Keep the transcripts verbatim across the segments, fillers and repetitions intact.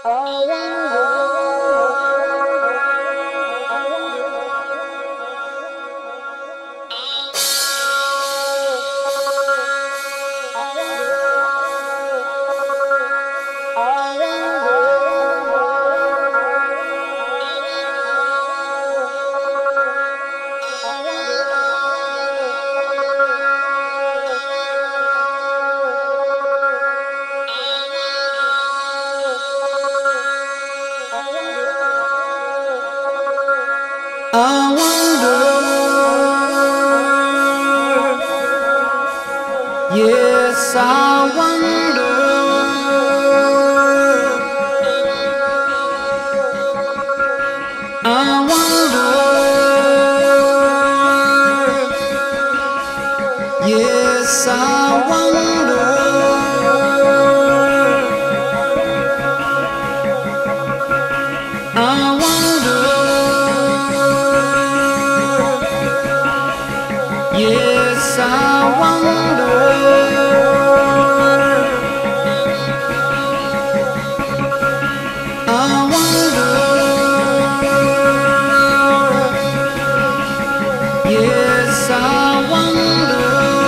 I wonder, yes, I wonder, I wonder, yes, I wonder, I wonder. Yes, I wonder, I wonder, yes, I wonder,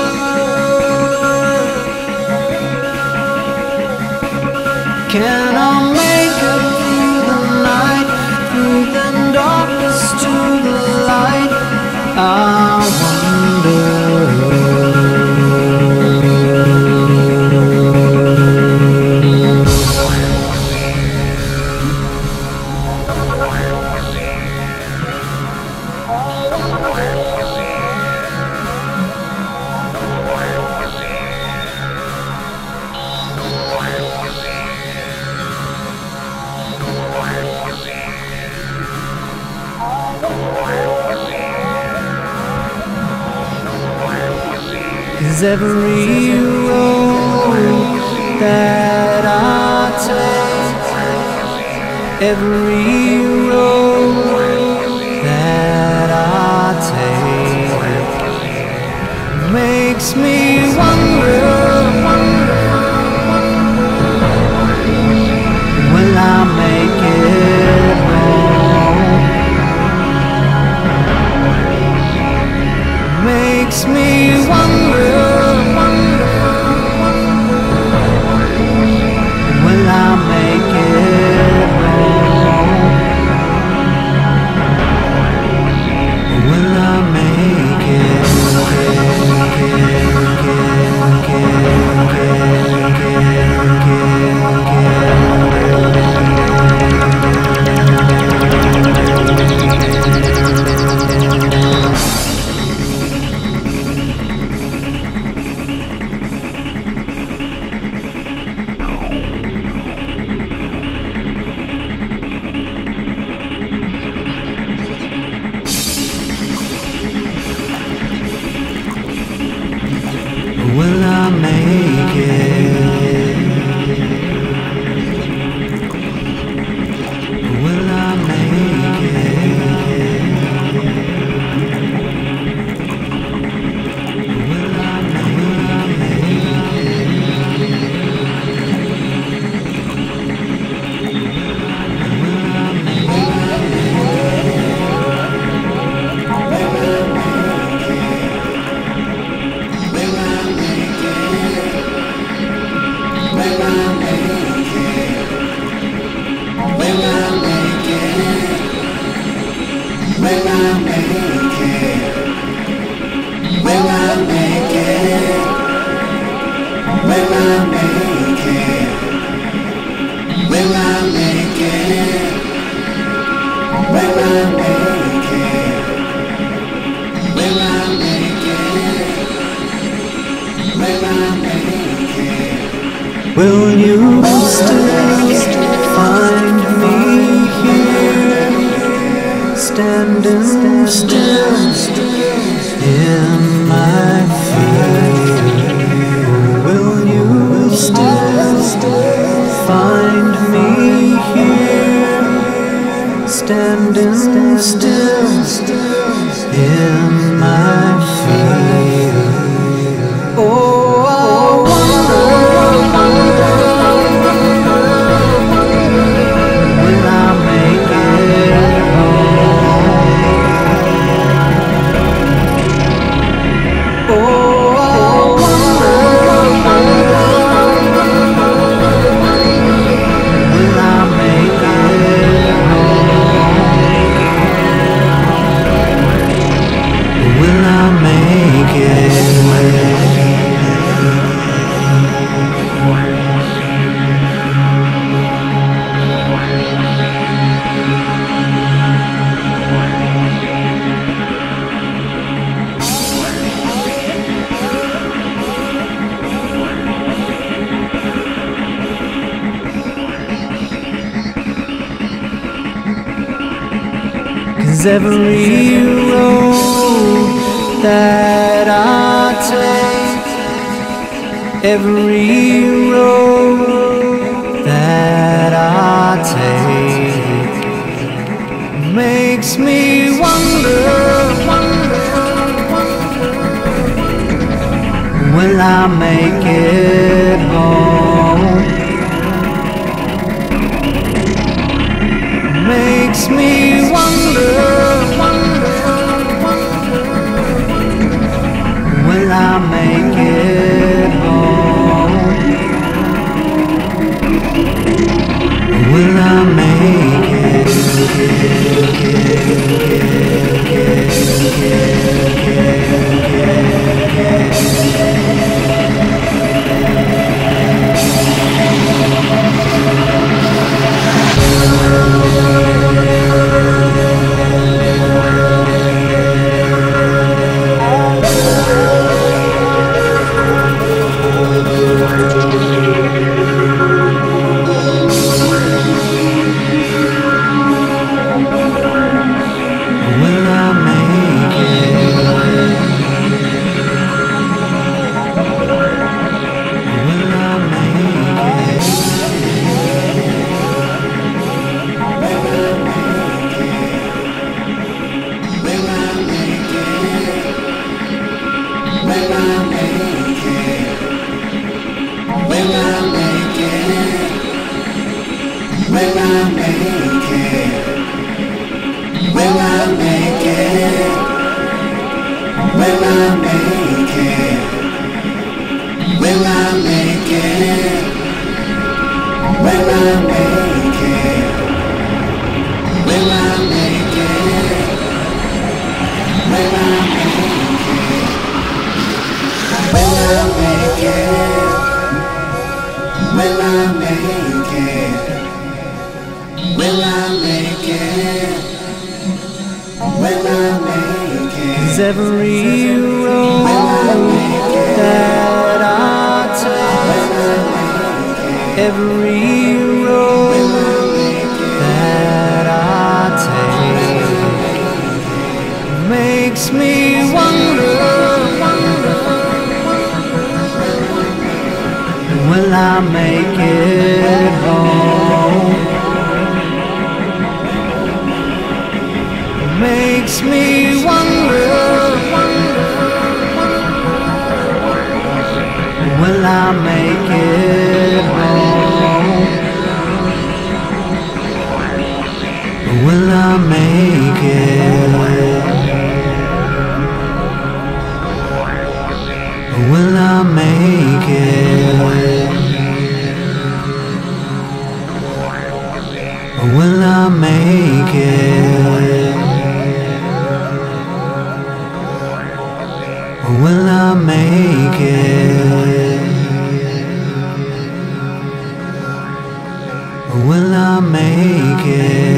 can I make it through the night, through the darkness to the light? I wonder. Cause every road that I take, every road that I take makes me wonder, will I make it home? Makes me wonder, will I make it home? Will I make it? Will I make it? Will I make it? Will I make Will you still find me here, standing still in my fear? Will you still find me here, standing still in my fear? Oh, I wonder, 'Cause every road that I take, every road that I take makes me wonder, wonder, wonder, will I make it home? Makes me wonder, wonder, wonder, will I make it home? Will I make it? Every road that I take, every road that I take makes me wonder, wonder, will I make it home? Makes me wonder, will I make it home? Will I make it? Will I make it? Will I make it? Will I make it? Will I make it?